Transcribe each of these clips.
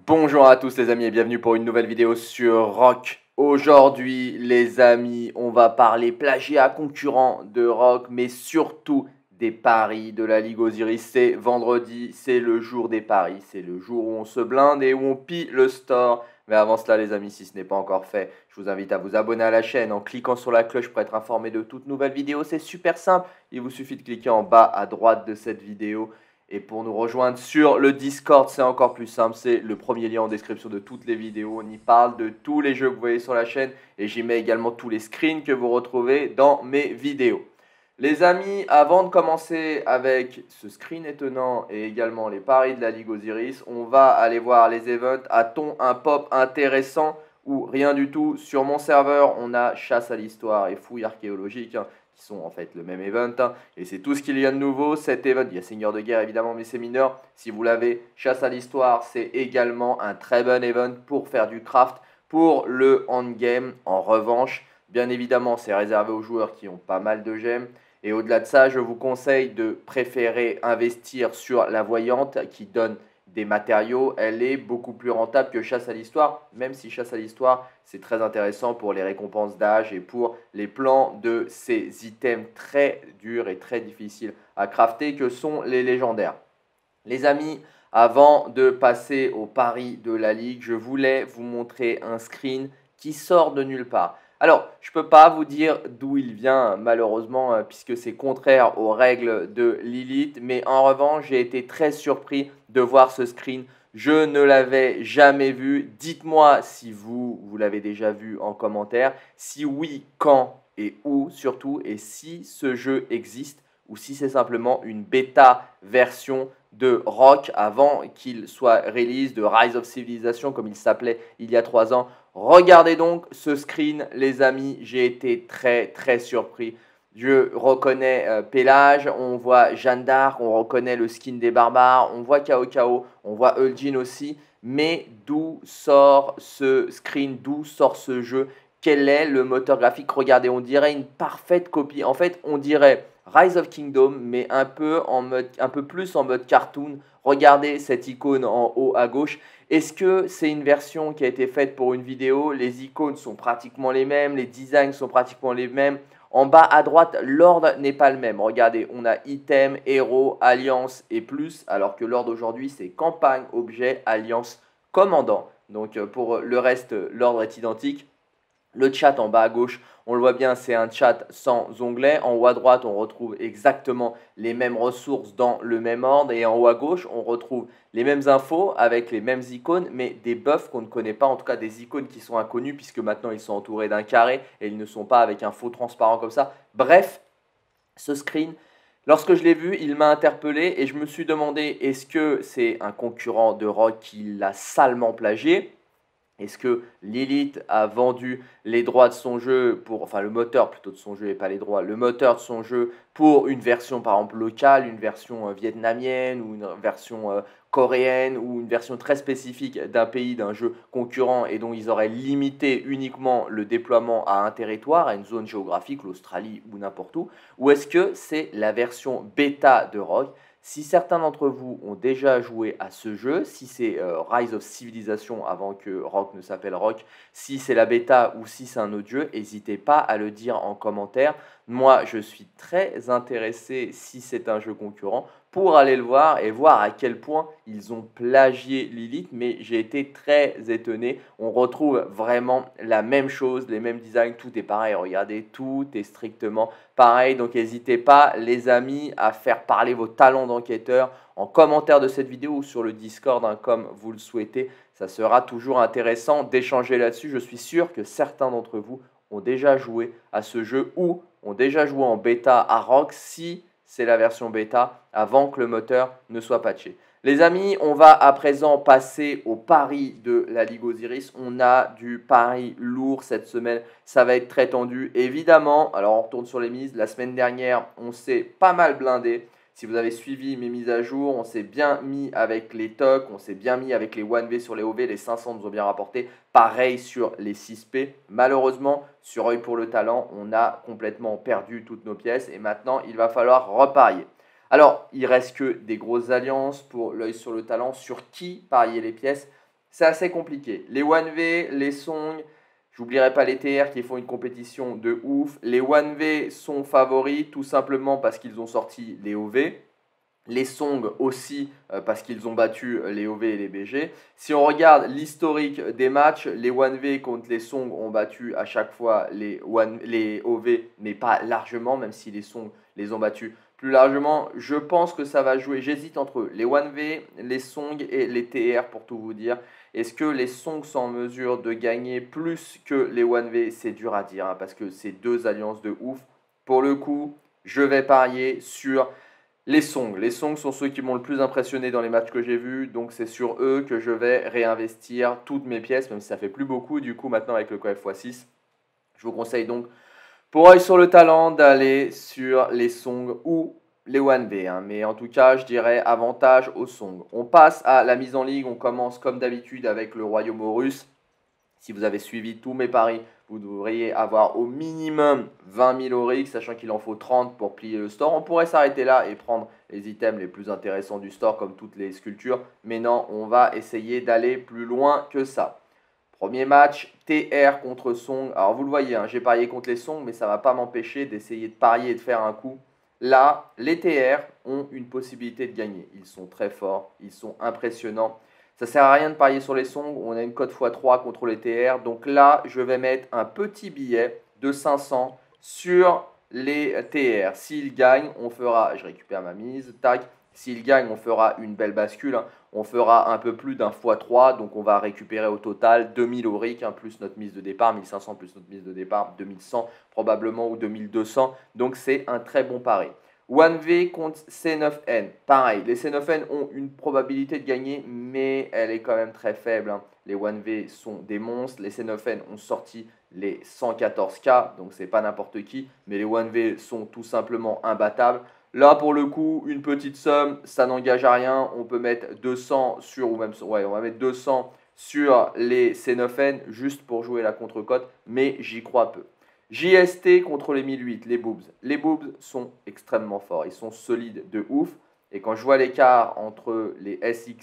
Bonjour à tous les amis et bienvenue pour une nouvelle vidéo sur Rock. Aujourd'hui les amis, on va parler plagiat concurrent de Rock, mais surtout des paris de la Ligue Osiris. C'est vendredi, c'est le jour des paris, c'est le jour où on se blinde et où on pille le store. Mais avant cela les amis, si ce n'est pas encore fait, je vous invite à vous abonner à la chaîne en cliquant sur la cloche pour être informé de toutes nouvelles vidéos. C'est super simple, il vous suffit de cliquer en bas à droite de cette vidéo. Et pour nous rejoindre sur le Discord, c'est encore plus simple, c'est le premier lien en description de toutes les vidéos. On y parle de tous les jeux que vous voyez sur la chaîne et j'y mets également tous les screens que vous retrouvez dans mes vidéos. Les amis, avant de commencer avec ce screen étonnant et également les paris de la Ligue Osiris, on va aller voir les events. A-t-on un pop intéressant ou rien du tout? Sur mon serveur, on a chasse à l'histoire et fouilles archéologiques, qui sont en fait le même event, et c'est tout ce qu'il y a de nouveau. Cet event, il y a Seigneur de guerre évidemment, mais c'est mineur. Si vous l'avez, chasse à l'histoire, c'est également un très bon event pour faire du craft pour le endgame. En revanche, bien évidemment, c'est réservé aux joueurs qui ont pas mal de gemmes. Et au-delà de ça, je vous conseille de préférer investir sur la voyante qui donne des matériaux. Elle est beaucoup plus rentable que chasse à l'histoire, même si chasse à l'histoire, c'est très intéressant pour les récompenses d'âge et pour les plans de ces items très durs et très difficiles à crafter que sont les légendaires. Les amis, avant de passer au pari de la Ligue, je voulais vous montrer un screen qui sort de nulle part. Alors, je ne peux pas vous dire d'où il vient, malheureusement, puisque c'est contraire aux règles de Lilith. Mais en revanche, j'ai été très surpris de voir ce screen. Je ne l'avais jamais vu. Dites-moi si vous l'avez déjà vu en commentaire. Si oui, quand et où surtout. Et si ce jeu existe ou si c'est simplement une bêta version de Rock avant qu'il soit release, de Rise of Civilization comme il s'appelait il y a 3 ans. Regardez donc ce screen les amis, j'ai été très surpris. Je reconnais Pélage, on voit Jeanne d'Arc, on reconnaît le skin des barbares, on voit Kao, on voit Eul'jin aussi. Mais d'où sort ce screen, d'où sort ce jeu? Quel est le moteur graphique? Regardez, on dirait une parfaite copie. En fait, on dirait Rise of Kingdom, mais un peu plus en mode cartoon. Regardez cette icône en haut à gauche. Est-ce que c'est une version qui a été faite pour une vidéo? Les icônes sont pratiquement les mêmes, les designs sont pratiquement les mêmes. En bas à droite, l'ordre n'est pas le même. Regardez, on a item, héros, alliance et plus, alors que l'ordre aujourd'hui, c'est campagne, objet, alliance, commandant. Donc pour le reste, l'ordre est identique. Le chat en bas à gauche, on le voit bien, c'est un chat sans onglet. En haut à droite, on retrouve exactement les mêmes ressources dans le même ordre. Et en haut à gauche, on retrouve les mêmes infos avec les mêmes icônes, mais des buffs qu'on ne connaît pas, en tout cas des icônes qui sont inconnues, puisque maintenant ils sont entourés d'un carré et ils ne sont pas avec un faux transparent comme ça. Bref, ce screen, lorsque je l'ai vu, il m'a interpellé et je me suis demandé, est-ce que c'est un concurrent de Rock qui l'a salement plagié? Est-ce que Lilith a vendu les droits de son jeu enfin le moteur plutôt de son jeu et pas les droits, le moteur de son jeu pour une version par exemple locale, une version vietnamienne ou une version coréenne ou une version très spécifique d'un pays, d'un jeu concurrent et dont ils auraient limité uniquement le déploiement à un territoire, à une zone géographique, l'Australie ou n'importe où, ou est-ce que c'est la version bêta de Rock? Si certains d'entre vous ont déjà joué à ce jeu, si c'est Rise of Civilization avant que Rock ne s'appelle Rock, si c'est la bêta ou si c'est un autre jeu, n'hésitez pas à le dire en commentaire. Moi, je suis très intéressé si c'est un jeu concurrent pour aller le voir et voir à quel point ils ont plagié Lilith, mais j'ai été très étonné. On retrouve vraiment la même chose, les mêmes designs, tout est pareil. Regardez, tout est strictement pareil. Donc n'hésitez pas, les amis, à faire parler vos talents d'enquêteur en commentaire de cette vidéo ou sur le Discord, comme vous le souhaitez. Ça sera toujours intéressant d'échanger là-dessus. Je suis sûr que certains d'entre vous ont déjà joué à ce jeu ou ont déjà joué en bêta à Rock si c'est la version bêta avant que le moteur ne soit patché. Les amis, on va à présent passer au pari de la Ligue Osiris. On a du pari lourd cette semaine, ça va être très tendu. Évidemment, alors on retourne sur les mises. La semaine dernière, on s'est pas mal blindé. Si vous avez suivi mes mises à jour, on s'est bien mis avec les TOC, on s'est bien mis avec les 1V sur les OV, les 500 nous ont bien rapporté. Pareil sur les 6P. Malheureusement, sur Œil pour le Talent, on a complètement perdu toutes nos pièces et maintenant, il va falloir reparier. Alors, il reste que des grosses alliances pour l'Œil sur le Talent. Sur qui parier les pièces? c'est assez compliqué. Les 1V, les Song, j'oublierai pas les TR qui font une compétition de ouf. Les 1V sont favoris tout simplement parce qu'ils ont sorti les OV. Les Song aussi parce qu'ils ont battu les OV et les BG. Si on regarde l'historique des matchs, les 1V contre les Song ont battu à chaque fois les OV, mais pas largement, même si les Song les ont battus plus largement. Je pense que ça va jouer. J'hésite entre les 1V, les Song et les TR pour tout vous dire. Est-ce que les Song sont en mesure de gagner plus que les 1V? C'est dur à dire parce que c'est deux alliances de ouf. Pour le coup, je vais parier sur les Song. Les Song sont ceux qui m'ont le plus impressionné dans les matchs que j'ai vus. Donc c'est sur eux que je vais réinvestir toutes mes pièces, même si ça fait plus beaucoup. Du coup, maintenant avec le coef x6, je vous conseille donc pour œil sur le talent d'aller sur les Song ou les 1V. Mais en tout cas, je dirais avantage aux Song. On passe à la mise en ligue. On commence comme d'habitude avec le Royaume Russe. Si vous avez suivi tous mes paris, vous devriez avoir au minimum 20 000 Oryx, sachant qu'il en faut 30 pour plier le store. On pourrait s'arrêter là et prendre les items les plus intéressants du store, comme toutes les sculptures. Mais non, on va essayer d'aller plus loin que ça. Premier match, TR contre Song. Alors vous le voyez, j'ai parié contre les Song, mais ça ne va pas m'empêcher d'essayer de parier et de faire un coup. Là, les TR ont une possibilité de gagner. Ils sont très forts, ils sont impressionnants. Ça ne sert à rien de parier sur les Song. On a une cote x3 contre les TR. Donc là, je vais mettre un petit billet de 500 sur les TR. S'ils gagnent, on fera, je récupère ma mise, tac. S'ils gagnent, on fera une belle bascule. On fera un peu plus d'un x3. Donc on va récupérer au total 2000 Auric, plus notre mise de départ, 1500 plus notre mise de départ, 2100 probablement ou 2200. Donc c'est un très bon pari. 1V contre C9N. Pareil, les C9N ont une probabilité de gagner, mais elle est quand même très faible. Les 1V sont des monstres. Les C9N ont sorti les 114K, donc c'est pas n'importe qui. Mais les 1V sont tout simplement imbattables. Là, pour le coup, une petite somme, ça n'engage à rien. On peut mettre 200 sur, ou même, ouais, on va mettre 200 sur les C9N juste pour jouer la contre-cote, mais j'y crois peu. JST contre les 1008, les boobs. Les boobs sont extrêmement forts, ils sont solides de ouf. Et quand je vois l'écart entre les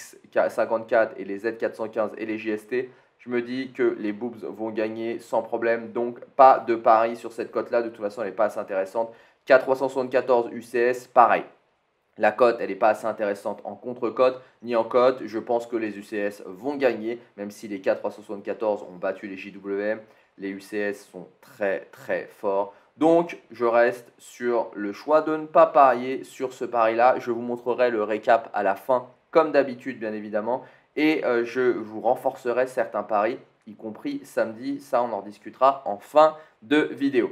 SX54 et les Z415 et les JST, je me dis que les boobs vont gagner sans problème. Donc pas de pari sur cette cote-là, de toute façon elle n'est pas assez intéressante. K374 UCS, pareil. La cote, elle n'est pas assez intéressante en contre-cote ni en cote. Je pense que les UCS vont gagner, même si les K374 ont battu les JWM. Les UCS sont très très forts. Donc, je reste sur le choix de ne pas parier sur ce pari-là. Je vous montrerai le récap à la fin, comme d'habitude, bien évidemment. Et je vous renforcerai certains paris, y compris samedi. Ça, on en discutera en fin de vidéo.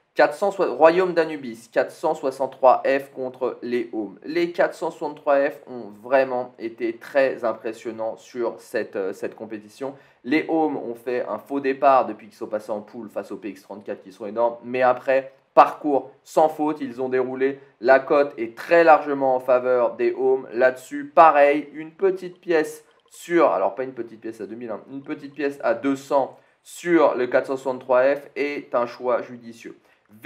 Royaume d'Anubis, 463F contre les Homes. Les 463F ont vraiment été très impressionnants sur cette compétition. Les Homes ont fait un faux départ depuis qu'ils sont passés en poule face aux PX34 qui sont énormes. Mais après, parcours sans faute, ils ont déroulé. La cote est très largement en faveur des Homes. Là-dessus, pareil, une petite pièce sur, alors pas une petite pièce à 2000, une petite pièce à 200 sur le 463F est un choix judicieux.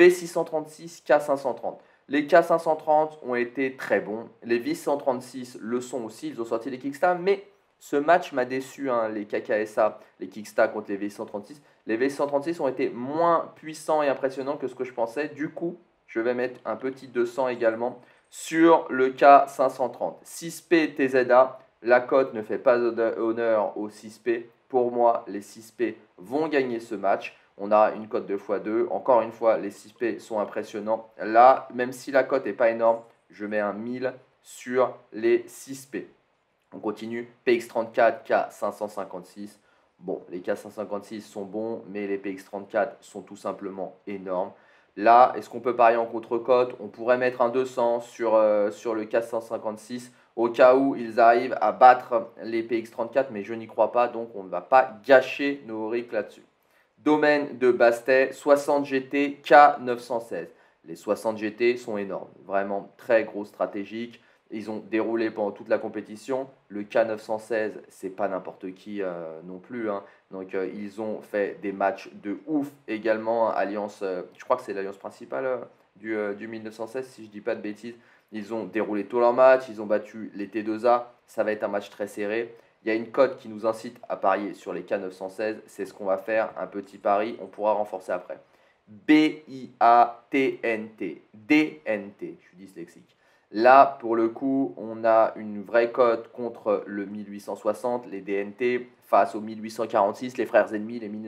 V636, K530. Les K530 ont été très bons. Les V136 le sont aussi. Ils ont sorti les Kickstar. Mais ce match m'a déçu. Les KKSA, les Kickstar contre les V136. Les V136 ont été moins puissants et impressionnants que ce que je pensais. Du coup, je vais mettre un petit 200 également sur le K530. 6P TZA. La cote ne fait pas honneur aux 6P. Pour moi, les 6P vont gagner ce match. On a une cote de x2. Encore une fois, les 6P sont impressionnants. Là, même si la cote n'est pas énorme, je mets un 1000 sur les 6P. On continue. PX34, K556. Bon, les K556 sont bons, mais les PX34 sont tout simplement énormes. Là, est-ce qu'on peut parier en contre-cote? On pourrait mettre un 200 sur le K556 au cas où ils arrivent à battre les PX34, mais je n'y crois pas, donc on ne va pas gâcher nos Auric là-dessus. Domaine de Bastet, 60 GT, K916. Les 60 GT sont énormes, vraiment très gros stratégiques. Ils ont déroulé pendant toute la compétition. Le K916, c'est pas n'importe qui non plus. Donc ils ont fait des matchs de ouf également. Alliance, je crois que c'est l'alliance principale du 1916, si je dis pas de bêtises. Ils ont déroulé tous leurs matchs, ils ont battu les T2A. Ça va être un match très serré. Il y a une cote qui nous incite à parier sur les K916. C'est ce qu'on va faire, un petit pari. On pourra renforcer après. BIATNT. DNT. Je suis dyslexique. Là, pour le coup, on a une vraie cote contre le 1860, les DNT, face aux 1846, les frères ennemis, les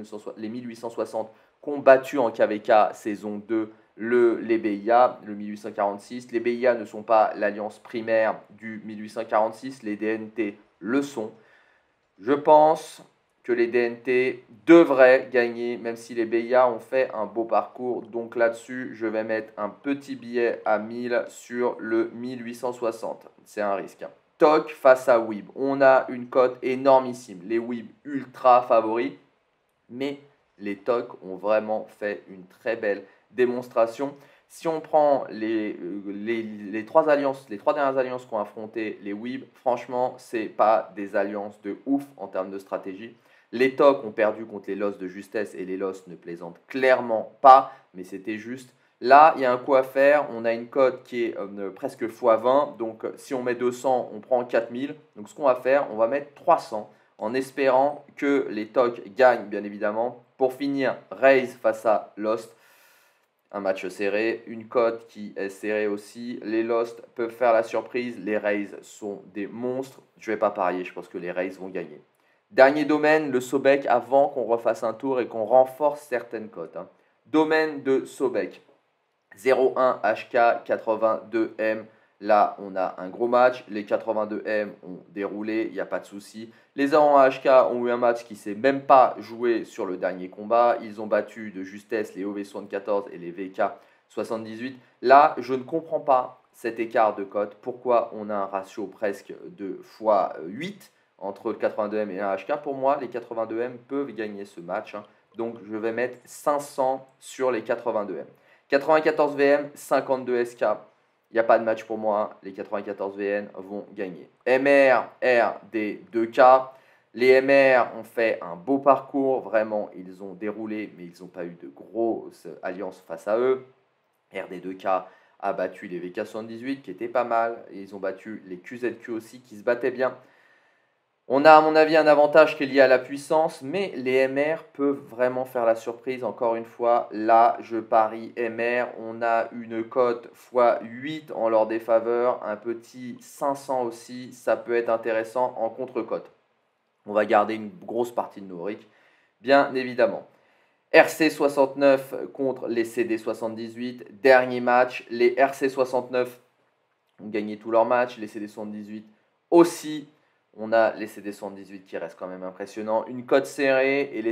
1860 combattus en KVK saison 2, les BIA, le 1846. Les BIA ne sont pas l'alliance primaire du 1846, les DNT le sont. Je pense que les DNT devraient gagner, même si les BIA ont fait un beau parcours. Donc là-dessus, je vais mettre un petit billet à 1000 sur le 1860. C'est un risque. TOC face à WIB. On a une cote énormissime. Les WIB ultra favoris, mais les TOC ont vraiment fait une très belle démonstration. Si on prend les trois dernières alliances qu'ont affronté les WIB, franchement, ce n'est pas des alliances de ouf en termes de stratégie. Les TOC ont perdu contre les LOS de justesse et les LOS ne plaisantent clairement pas, mais c'était juste. Là, il y a un coup à faire. On a une cote qui est presque x20. Donc, si on met 200, on prend 4000. Donc, ce qu'on va faire, on va mettre 300 en espérant que les TOC gagnent, bien évidemment. Pour finir, Raze face à Lost. Un match serré, une cote qui est serrée aussi. Les Lost peuvent faire la surprise. Les Rays sont des monstres. Je ne vais pas parier, je pense que les Rays vont gagner. Dernier domaine, le Sobek, avant qu'on refasse un tour et qu'on renforce certaines cotes. Domaine de Sobek. 0,1 HK, 82M. Là, on a un gros match. Les 82M ont déroulé, il n'y a pas de souci. Les 0,1 HK ont eu un match qui ne s'est même pas joué sur le dernier combat. Ils ont battu de justesse les OV74 et les VK78. Là, je ne comprends pas cet écart de cote. Pourquoi on a un ratio presque de x8 entre le 82M et un HK? Pour moi, les 82M peuvent gagner ce match. Donc, je vais mettre 500 sur les 82M. 94 VM, 52 SK. Il n'y a pas de match pour moi. Les 94 VN vont gagner. MR, RD, 2K. Les MR ont fait un beau parcours. Vraiment, ils ont déroulé, mais ils n'ont pas eu de grosses alliances face à eux. RD 2K a battu les VK78 qui étaient pas mal. Et ils ont battu les QZQ aussi qui se battaient bien. On a à mon avis un avantage qui est lié à la puissance, mais les MR peuvent vraiment faire la surprise. Encore une fois, là, je parie MR. On a une cote x8 en leur défaveur, un petit 500 aussi. Ça peut être intéressant en contre-cote. On va garder une grosse partie de nos RIC, bien évidemment. RC69 contre les CD78. Dernier match, les RC69 ont gagné tous leurs matchs, les CD78 aussi. On a les CD78 qui restent quand même impressionnants. Une cote serrée et les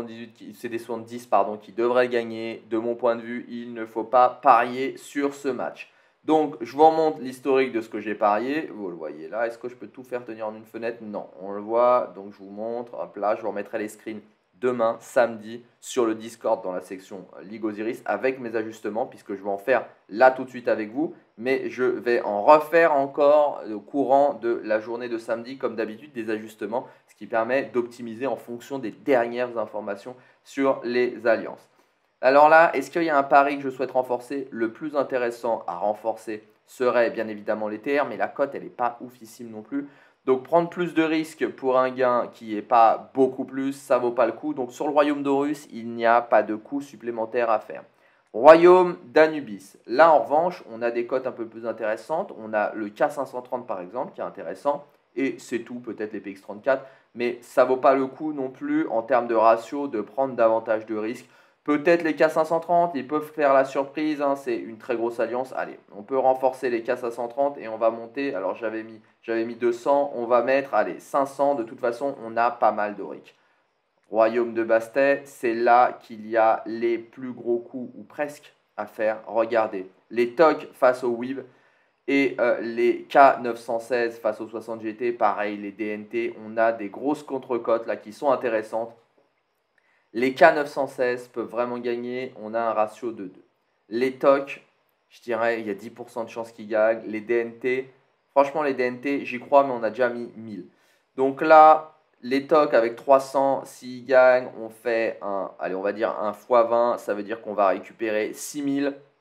CD70 qui devraient gagner. De mon point de vue, il ne faut pas parier sur ce match. Donc, je vous remonte l'historique de ce que j'ai parié. Vous le voyez là. Est-ce que je peux tout faire tenir en une fenêtre? Non, on le voit. Donc, je vous montre. Hop là, je vous remettrai les screens demain, samedi, sur le Discord dans la section Ligue Osiris avec mes ajustements, puisque je vais en faire là tout de suite avec vous. Mais je vais en refaire encore au courant de la journée de samedi, comme d'habitude, des ajustements, ce qui permet d'optimiser en fonction des dernières informations sur les alliances. Alors là, est-ce qu'il y a un pari que je souhaite renforcer? Le plus intéressant à renforcer serait bien évidemment les TR, mais la cote, elle n'est pas oufissime non plus. Donc prendre plus de risques pour un gain qui n'est pas beaucoup plus, ça ne vaut pas le coup. Donc sur le royaume d'Horus, il n'y a pas de coût supplémentaire à faire. Royaume d'Anubis. Là, en revanche, on a des cotes un peu plus intéressantes. On a le K530 par exemple, qui est intéressant. Et c'est tout, peut-être les PX34. Mais ça ne vaut pas le coup non plus en termes de ratio de prendre davantage de risques. Peut-être les K530, ils peuvent faire la surprise. C'est une très grosse alliance. Allez, on peut renforcer les K530 et on va monter. Alors, j'avais mis 200. On va mettre, allez, 500. De toute façon, on a pas mal d'Auric. Royaume de Bastet, c'est là qu'il y a les plus gros coups, ou presque, à faire. Regardez, les TOC face au WIB et les K916 face aux 60 GT, pareil, les DNT, on a des grosses contre-cotes là qui sont intéressantes. Les K916 peuvent vraiment gagner, on a un ratio de 2. Les TOC, je dirais, il y a 10% de chances qu'ils gagnent. Les DNT, franchement, les DNT, j'y crois, mais on a déjà mis 1000. Donc là, les TOC avec 300, s'ils gagnent, on fait un, allez, on va dire un x20, ça veut dire qu'on va récupérer 6000.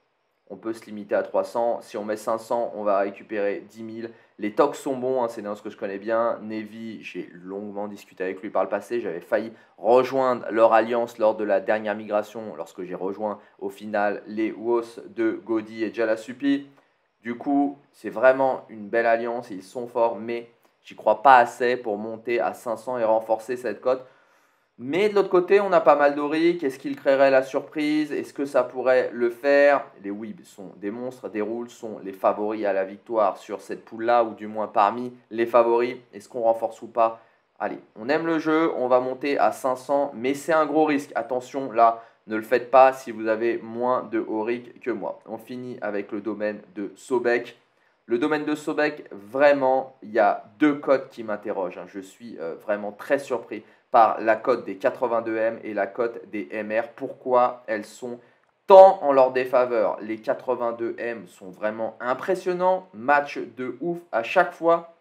on peut se limiter à 300. Si on met 500, on va récupérer 10 000. Les tocs sont bons, hein, c'est une ce que je connais bien. Navy, j'ai longuement discuté avec lui par le passé. J'avais failli rejoindre leur alliance lors de la dernière migration, lorsque j'ai rejoint au final les WOS de Godi et Jalasupi. Du coup, c'est vraiment une belle alliance, ils sont forts, mais j'y crois pas assez pour monter à 500 et renforcer cette cote. Mais de l'autre côté, on a pas mal d'Auric. Est-ce qu'il créerait la surprise? Est-ce que ça pourrait le faire? Les Weeb sont des monstres, des Rules sont les favoris à la victoire sur cette poule-là, ou du moins parmi les favoris. Est-ce qu'on renforce ou pas? Allez, on aime le jeu, on va monter à 500, mais c'est un gros risque. Attention, là, ne le faites pas si vous avez moins de Auric que moi. On finit avec le domaine de Sobek. Le domaine de Sobek, vraiment, il y a deux cotes qui m'interrogent. Je suis vraiment très surpris par la cote des 82M et la cote des MR. Pourquoi elles sont tant en leur défaveur? Les 82M sont vraiment impressionnants, match de ouf à chaque fois.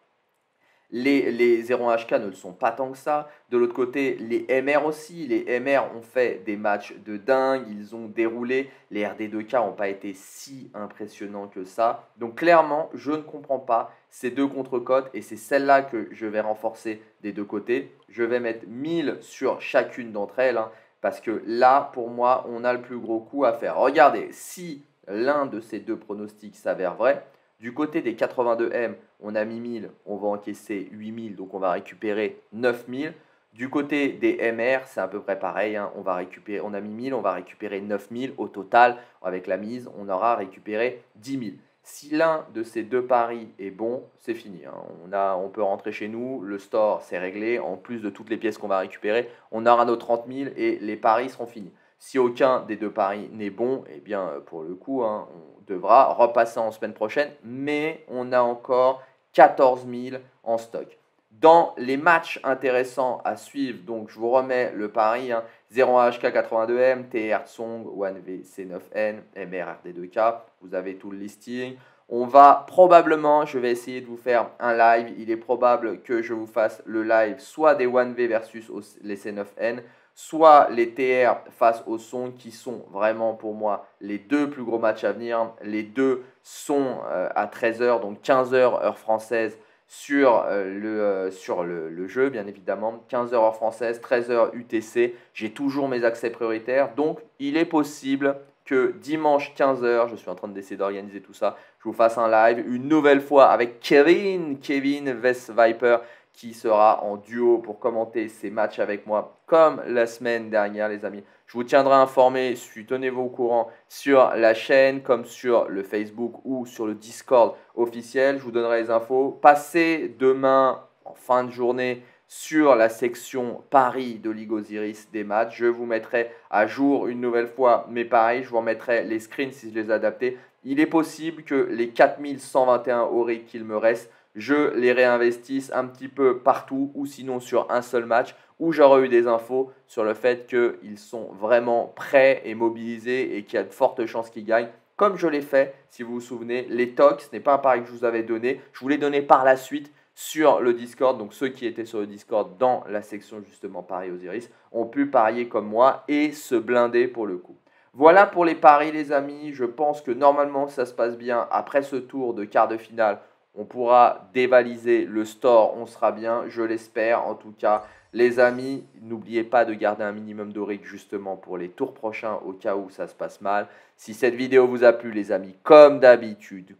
Les 0-HK ne le sont pas tant que ça. De l'autre côté, les MR aussi. Les MR ont fait des matchs de dingue. Ils ont déroulé. Les RD2K n'ont pas été si impressionnants que ça. Donc clairement, je ne comprends pas ces deux contre-cotes. Et c'est celle-là que je vais renforcer des deux côtés. Je vais mettre 1000 sur chacune d'entre elles. Parce que là, pour moi, on a le plus gros coup à faire. Regardez, si l'un de ces deux pronostics s'avère vrai, du côté des 82M, on a mis 1000, on va encaisser 8000, donc on va récupérer 9000. Du côté des MR, c'est à peu près pareil, on a mis 1000, on va récupérer 9000. Au total, avec la mise, on aura récupéré 10 000. Si l'un de ces deux paris est bon, c'est fini. On peut rentrer chez nous, le store c'est réglé. En plus de toutes les pièces qu'on va récupérer, on aura nos 30 000 et les paris seront finis. Si aucun des deux paris n'est bon, eh bien pour le coup, on devra repasser en semaine prochaine, mais on a encore 14 000 en stock. Dans les matchs intéressants à suivre, donc je vous remets le pari, 0-HK 82M, TR Tsong, 1V C9N, MRRD2K, vous avez tout le listing. On va probablement, je vais essayer de vous faire un live, il est probable que je vous fasse le live soit des 1V versus les C9N, soit les TR face au Song, qui sont vraiment pour moi les deux plus gros matchs à venir. Les deux sont à 13h, donc 15h heure française sur le jeu, bien évidemment. 15h heure française, 13h UTC. J'ai toujours mes accès prioritaires, donc il est possible que dimanche 15h, je suis en train d'essayer d'organiser tout ça, je vous fasse un live une nouvelle fois avec Kevin Vess Viper, qui sera en duo pour commenter ces matchs avec moi comme la semaine dernière, les amis. Je vous tiendrai informé, tenez-vous au courant sur la chaîne, comme sur le Facebook ou sur le Discord officiel. Je vous donnerai les infos. Passez demain en fin de journée sur la section Paris de Ligue Osiris des matchs. Je vous mettrai à jour une nouvelle fois mes paris. Je vous remettrai les screens si je les ai adaptés. Il est possible que les 4121 Auric qu'il me reste, je les réinvestisse un petit peu partout, ou sinon sur un seul match, où j'aurai eu des infos sur le fait qu'ils sont vraiment prêts et mobilisés et qu'il y a de fortes chances qu'ils gagnent. Comme je l'ai fait, si vous vous souvenez, les TOC, ce n'est pas un pari que je vous avais donné. Je vous l'ai donné par la suite sur le Discord. Donc ceux qui étaient sur le Discord dans la section justement Paris Osiris ont pu parier comme moi et se blinder pour le coup. Voilà pour les paris, les amis. Je pense que normalement ça se passe bien. Après ce tour de quart de finale, on pourra dévaliser le store, on sera bien, je l'espère. En tout cas, les amis, n'oubliez pas de garder un minimum d'Auric justement pour les tours prochains au cas où ça se passe mal. Si cette vidéo vous a plu, les amis, comme d'habitude,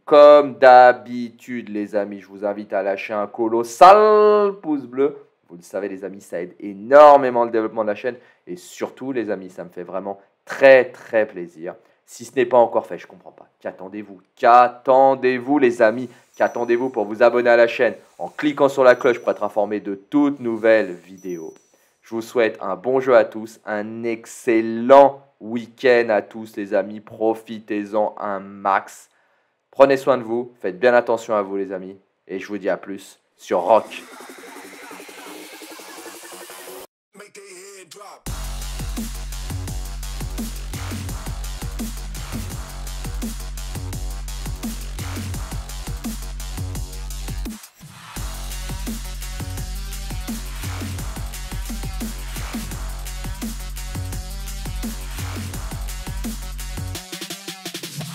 les amis, je vous invite à lâcher un colossal pouce bleu. Vous le savez, les amis, ça aide énormément le développement de la chaîne. Et surtout, les amis, ça me fait vraiment très, très plaisir. Si ce n'est pas encore fait, je ne comprends pas. Qu'attendez-vous? Qu'attendez-vous, les amis? Qu'attendez-vous pour vous abonner à la chaîne en cliquant sur la cloche pour être informé de toutes nouvelles vidéos? Je vous souhaite un bon jeu à tous, un excellent week-end à tous, les amis. Profitez-en un max. Prenez soin de vous, faites bien attention à vous, les amis. Et je vous dis à plus sur Rock. Make their head drop.